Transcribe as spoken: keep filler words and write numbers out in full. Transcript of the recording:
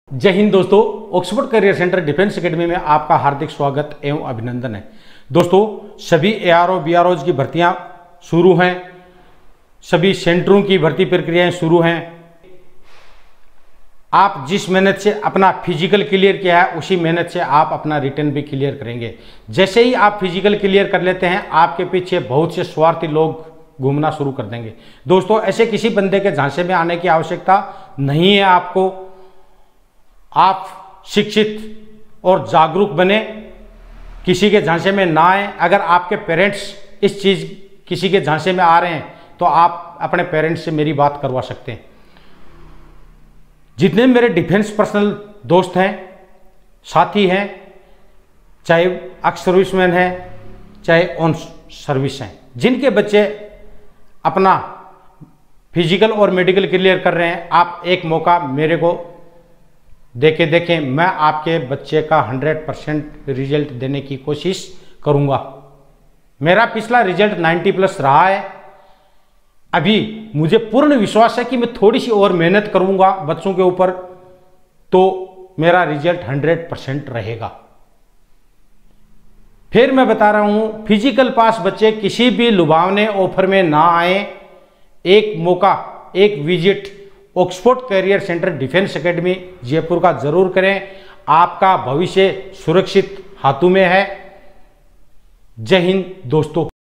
जय हिंद दोस्तों, Oxford career centre defence academy में आपका हार्दिक स्वागत एवं अभिनंदन है। दोस्तों, सभी एआरओ बीआरओज की भर्तियां शुरू हैं, सभी सेंटरों की भर्ती प्रक्रियाएं शुरू हैं। आप जिस मेहनत से अपना फिजिकल क्लियर किया है उसी मेहनत से आप अपना रिटर्न भी क्लियर करेंगे। जैसे ही आप फिजिकल क्लियर कर लेते हैं, आपके पीछे बहुत से स्वार्थी लोग घूमना शुरू कर देंगे। दोस्तों, ऐसे किसी बंदे के झांसे में आने की आवश्यकता नहीं है। आपको आप शिक्षित और जागरूक बने, किसी के झांसे में ना आए। अगर आपके पेरेंट्स इस चीज़ किसी के झांसे में आ रहे हैं तो आप अपने पेरेंट्स से मेरी बात करवा सकते हैं। जितने मेरे डिफेंस पर्सनल दोस्त हैं, साथी हैं, चाहे एक्स सर्विसमैन हैं चाहे ऑन सर्विस हैं, जिनके बच्चे अपना फिजिकल और मेडिकल क्लियर कर रहे हैं, आप एक मौका मेरे को देखे देखें। मैं आपके बच्चे का हंड्रेड परसेंट रिजल्ट देने की कोशिश करूंगा। मेरा पिछला रिजल्ट नाइन्टी प्लस रहा है। अभी मुझे पूर्ण विश्वास है कि मैं थोड़ी सी और मेहनत करूंगा बच्चों के ऊपर तो मेरा रिजल्ट हंड्रेड परसेंट रहेगा। फिर मैं बता रहा हूं, फिजिकल पास बच्चे किसी भी लुभावने ऑफर में ना आए। एक मौका, एक visit Oxford career centre defence academy Jaipur का जरूर करें। आपका भविष्य सुरक्षित हाथों में है। जय हिंद दोस्तों।